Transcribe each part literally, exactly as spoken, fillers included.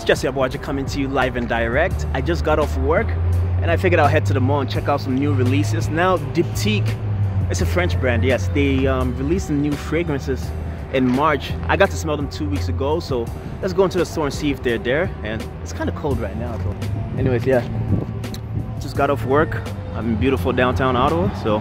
It's Jesse Abuaja coming to you live and direct. I just got off work and I figured I'll head to the mall and check out some new releases. Now, Diptyque, it's a French brand, yes. They um, released some new fragrances in March. I got to smell them two weeks ago, so let's go into the store and see if they're there. And it's kind of cold right now, so anyways, yeah. Just got off work. I'm in beautiful downtown Ottawa, so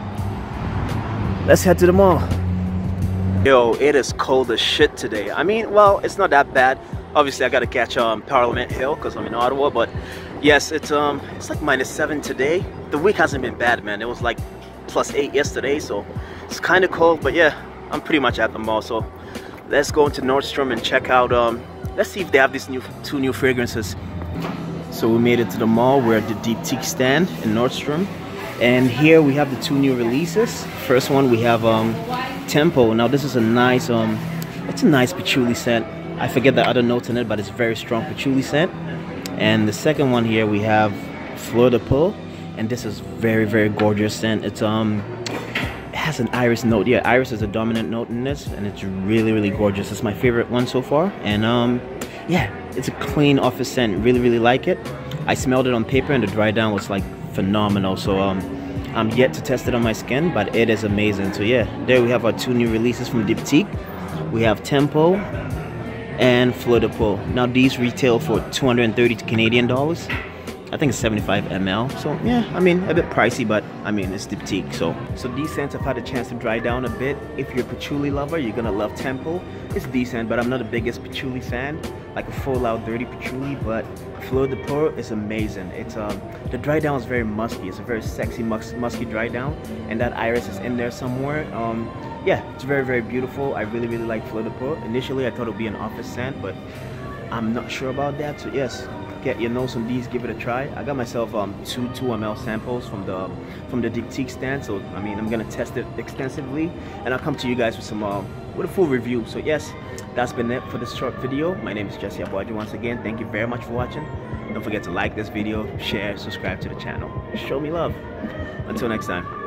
let's head to the mall. Yo, it is cold as shit today. I mean, well, it's not that bad. Obviously, I gotta catch um, Parliament Hill because I'm in Ottawa, but yes, it's um, it's like minus seven today. The week hasn't been bad, man. It was like plus eight yesterday, so it's kind of cold, but yeah, I'm pretty much at the mall. So let's go into Nordstrom and check out, um, let's see if they have these new two new fragrances. So we made it to the mall. We're at the Diptyque stand in Nordstrom. And here we have the two new releases. First one, we have um, Tempo. Now this is a nice, um, it's a nice patchouli scent. I forget the other notes in it, but it's a very strong patchouli scent. And the second one here, we have Fleur de Peau. And this is very, very gorgeous scent. It's um, it has an iris note. Yeah, iris is a dominant note in this, and it's really, really gorgeous. It's my favorite one so far. And um, yeah, it's a clean office scent. Really, really like it. I smelled it on paper, and the dry down was like phenomenal. So um, I'm yet to test it on my skin, but it is amazing. So yeah, there we have our two new releases from Diptyque. We have Tempo and Fleur de Peau. Now these retail for two hundred thirty Canadian dollars. I think it's seventy-five milliliters. So yeah, I mean, a bit pricey, but I mean, it's Diptyque. So so these scents have had a chance to dry down a bit. If you're a patchouli lover, you're gonna love Tempo. It's decent, but I'm not the biggest patchouli fan, like a full out dirty patchouli. But Fleur de Peau is amazing. It's um the dry down is very musky. It's a very sexy mus musky dry down, and that iris is in there somewhere. Um, yeah, it's very, very beautiful. I really, really like Fleur de Peau. Initially, I thought it would be an office scent, but I'm not sure about that. So yes, get your nose on these, give it a try. I got myself um two two milliliter samples from the from the Diptyque stand. So I mean, I'm gonna test it extensively, and I'll come to you guys with some um with a full review. So yes, that's been it for this short video. My name is Jesse Abuaja once again. Thank you very much for watching. Don't forget to like this video, share, subscribe to the channel. Show me love. Until next time.